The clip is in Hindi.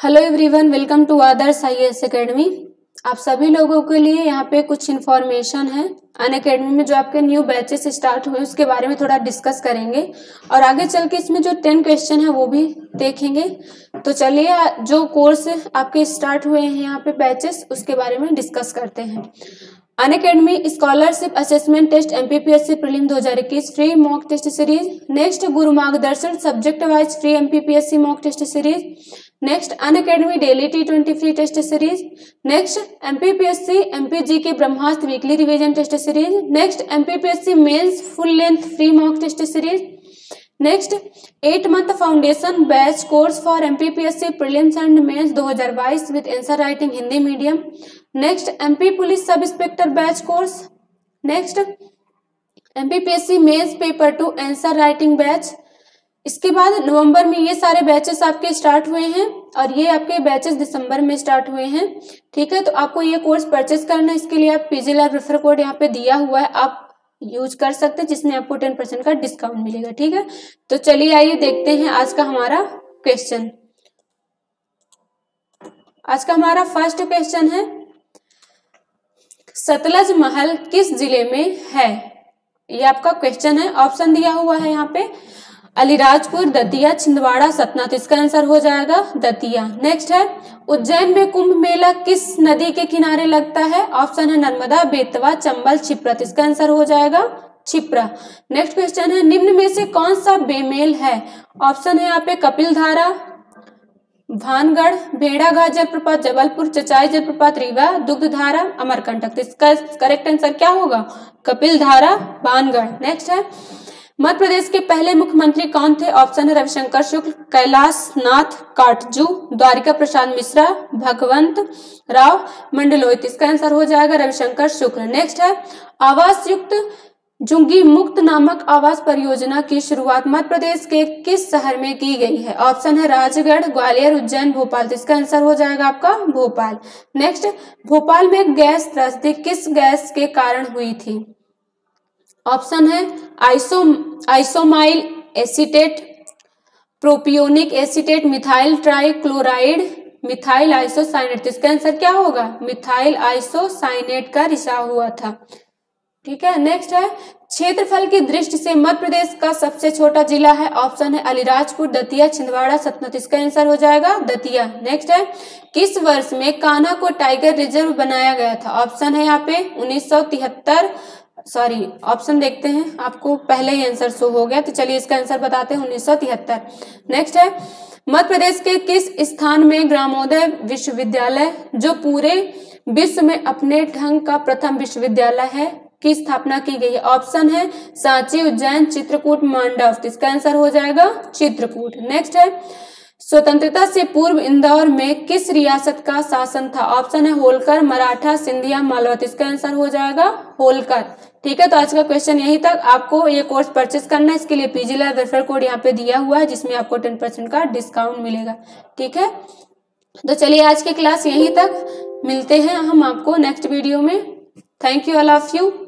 Hello everyone, welcome to Adarsh IAS academy. आप सभी लोगों के लिए यहाँ पे कुछ इन्फॉर्मेशन है। अनअकैडमी में जो आपके न्यू बैचेस स्टार्ट हुए उसके बारे में थोड़ा डिस्कस करेंगे और आगे चल के इसमें जो 10 क्वेश्चन है वो भी देखेंगे। तो चलिए, जो कोर्स आपके स्टार्ट हुए हैं यहाँ पे बैचेस, उसके बारे में डिस्कस करते हैं। Unacademy scholarship assessment test MPPSC prelim 2021 free mock test series. Next Guru Margdarshan subject wise free MPPSC mock test series. Next Unacademy daily T20 free test series. Next MPPSC MPG के Brahmastra weekly revision test series. Next MPPSC mains full length free mock test series. Next 8 month foundation batch course for MPPSC prelims and mains 2022 with answer writing Hindi medium. Next MP police सब inspector batch course. Next MPPSC mains paper 2 answer writing batch. इसके बाद नवंबर में ये सारे बैचेस आपके स्टार्ट हुए हैं और ये आपके बैचेस दिसंबर में स्टार्ट हुए हैं। ठीक है, तो आपको ये कोर्स परचेस करना है, इसके लिए आप पीजी लैब रेफर कोड यहाँ पे दिया हुआ है, आप यूज कर सकते हैं, जिसमें आपको 10% का डिस्काउंट मिलेगा। ठीक है, तो चलिए आइए देखते हैं आज का हमारा क्वेश्चन। आज का हमारा फर्स्ट क्वेश्चन है, सतलज महल किस जिले में है? ये आपका क्वेश्चन है। ऑप्शन दिया हुआ है यहाँ पे अलीराजपुर, दतिया, छिंदवाड़ा, सतना। तो इसका आंसर हो जाएगा दतिया। नेक्स्ट है उज्जैन में कुंभ मेला किस नदी के किनारे लगता है? ऑप्शन है नर्मदा, बेतवा, चंबल, क्षिप्रा। तो इसका आंसर हो जाएगा क्षिप्रा। नेक्स्ट क्वेश्चन है निम्न में से कौन सा बेमेल है? ऑप्शन है यहाँ पे कपिलधारा, भानगढ़, भेड़ाघाट जलप्रपात, जबलपुर, चचाई जलप्रपात, रीवा, दुग्धधारा, अमरकंटक। तो इसका करेक्ट आंसर क्या होगा? कपिलधारा, भानगढ़। नेक्स्ट है मध्य प्रदेश के पहले मुख्यमंत्री कौन थे? ऑप्शन है रविशंकर शुक्ल, कैलाश नाथ काटजू, द्वारिका प्रसाद मिश्रा, भगवंत राव मंडलोई। इसका आंसर हो जाएगा रविशंकर शुक्ल। नेक्स्ट है आवास युक्त झुग्गी मुक्त नामक आवास परियोजना की शुरुआत मध्य प्रदेश के किस शहर में की गई है? ऑप्शन है राजगढ़, ग्वालियर, उज्जैन, भोपाल। तो इसका आंसर हो जाएगा आपका भोपाल। नेक्स्ट भोपाल में गैस त्रस्ती किस गैस के कारण हुई थी? ऑप्शन है isoamyl acetate, propionic acetate, methyl trichloride, methyl isocyanate. इसका आंसर क्या होगा? मिथाइल आइसोसाइनेट का रिसाव हुआ था। ठीक है, नेक्स्ट है क्षेत्रफल की दृष्टि से मध्य प्रदेश का सबसे छोटा जिला है। ऑप्शन है अलीराजपुर, दतिया, छिंदवाड़ा, सतना। तो इसका आंसर हो जाएगा दतिया। नेक्स्ट है किस वर्ष में कान्हा को टाइगर रिजर्व बनाया गया था? ऑप्शन है यहाँ पे 1973, सॉरी ऑप्शन देखते हैं, आपको पहले ही आंसर शो हो गया, तो चलिए इसका आंसर बताते हैं 1973। नेक्स्ट है मध्य प्रदेश के किस स्थान में ग्रामोदय विश्वविद्यालय, जो पूरे विश्व में अपने ढंग का प्रथम विश्वविद्यालय है, की स्थापना की गई है? ऑप्शन है सांची, उज्जैन, चित्रकूट, मांडव। तो इसका आंसर हो जाएगा चित्रकूट। नेक्स्ट है स्वतंत्रता से पूर्व इंदौर में किस रियासत का शासन था? ऑप्शन है होलकर, मराठा, सिंधिया, मालवा। तो इसका आंसर हो जाएगा होलकर। ठीक है, तो आज का क्वेश्चन यहीं तक। आपको ये कोर्स परचेस करना है, इसके लिए पीजी लैब रेफर कोड यहाँ पे दिया हुआ है, जिसमें आपको 10% का डिस्काउंट मिलेगा। ठीक है, तो चलिए आज की क्लास यहीं तक, मिलते हैं हम आपको नेक्स्ट वीडियो में। Thank you all of you.